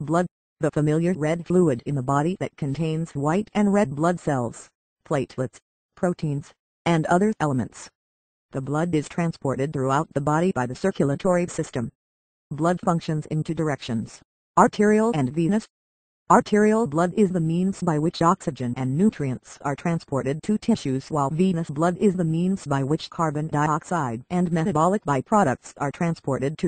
Blood, the familiar red fluid in the body that contains white and red blood cells, platelets, proteins, and other elements. The blood is transported throughout the body by the circulatory system. Blood functions in two directions, arterial and venous. Arterial blood is the means by which oxygen and nutrients are transported to tissues, while venous blood is the means by which carbon dioxide and metabolic byproducts are transported to